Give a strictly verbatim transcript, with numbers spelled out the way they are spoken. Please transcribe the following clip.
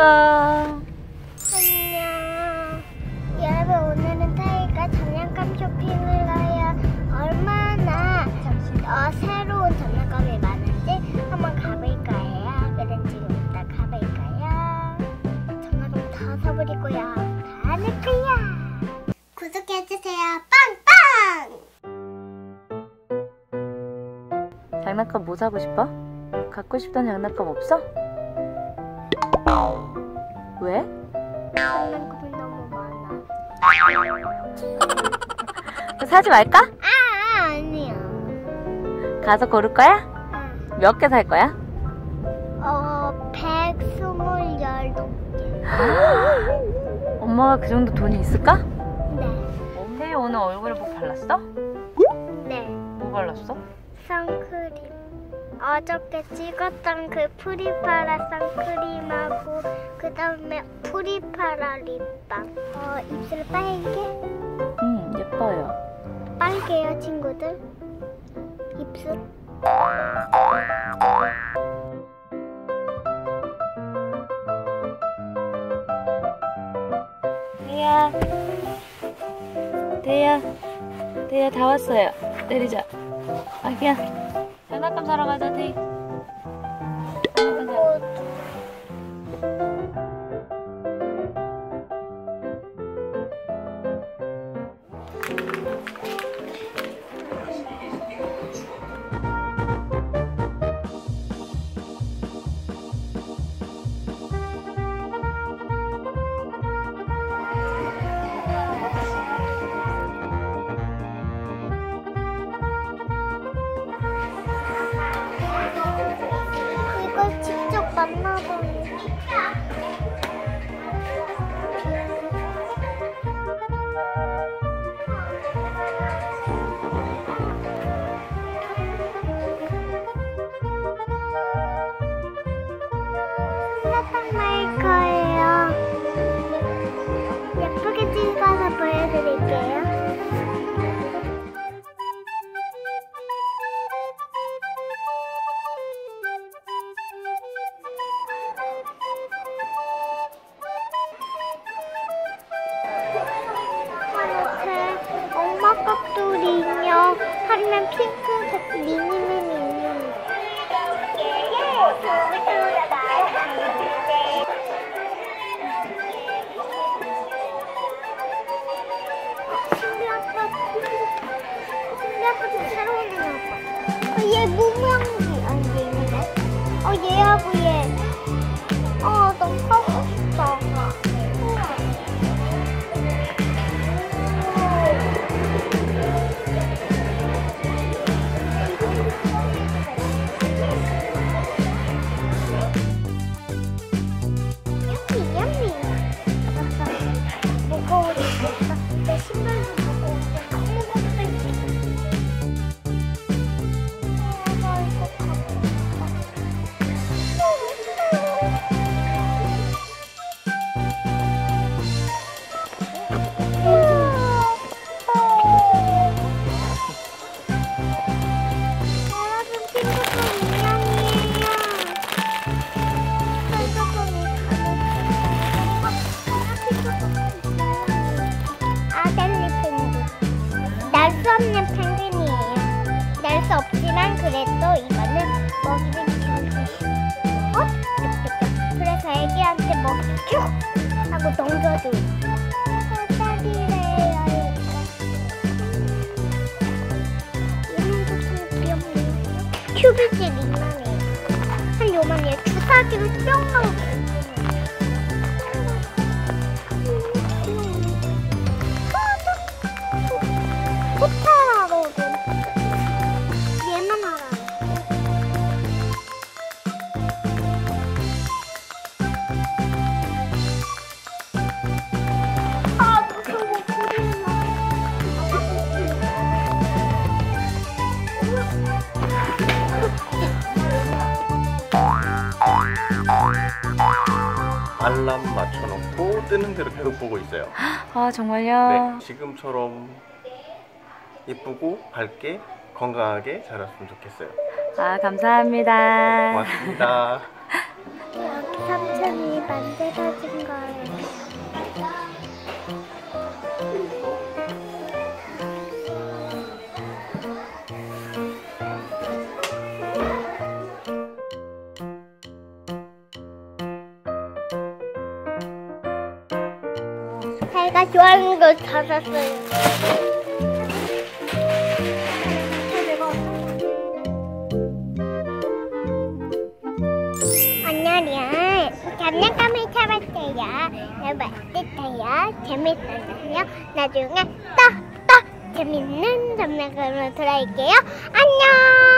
안녕. 여러분, 오늘은 타이가 장난감 쇼핑을 가요. 얼마나 어, 새로운 장난감이 많은지 한번 가볼 거예요. 그럼 지금 이따 가볼까요? 장난감 다 사버리고요. 다 넣을 거야. 구독해주세요. 빵빵! 장난감 뭐 사고 싶어? 갖고 싶던 장난감 없어? 왜? 장난감이 너무 많아. 사지 말까? 아, 아니야. 가서 고를 거야? 응. 몇 개 살 거야? 어, 백스물열두 개. 엄마가 그 정도 돈이 있을까? 네. 태희 오늘 얼굴에 뭐 발랐어? 네. 뭐 발랐어? 선크림. 어저께 찍었던 그 프리파라 선크림하고 그 다음에 프리파라 립밤. 어, 입술 빨개? 응, 예뻐요. 빨개요, 친구들? 입술? 태희야, 태희야, 태희야 다 왔어요. 내리자. 아기야, 장난감 사러 가자, 태희. 장난감 사러 가자. 이걸 직접 만나보니. 사탕 마이커예요. 예쁘게 찍어서 보여드릴게요. 이렇게 엄마 깍두리 인형 하면 핑크색 미니미니 인형. 신기하다. 새로운 인형. 어, 얘 무명기 아니 얘인데? 어 얘하고 얘. 어 너무 하고 싶다. 날 수 없는 펭귄이에요. 날 수 없지만 그래도 이거는 먹이는 펭귄. 어? 그래서 애기한테 먹이 하고 넘겨줘. 살살이래요. 얘는 조금 귀엽네요. 큐빅이 민망해요. 한 요만해요. 주사기로 뿅 하고. 포탈하거든. 얘만 알아요. 아 무서워. 알람 맞춰놓고 뜨는 대로 계속 보고 있어요. 아 정말요? 네, 지금처럼 예쁘고 밝게 건강하게 자랐으면 좋겠어요. 아 감사합니다. 고맙습니다. 여기 삼촌이 만들어진 거예요. 자기가 좋아하는 거 다 샀어요. 오늘은 장난감을 잡았어요. 너무 맛있어요. 재밌었어요. 나중에 또, 또 재밌는 장난감으로 돌아올게요. 안녕!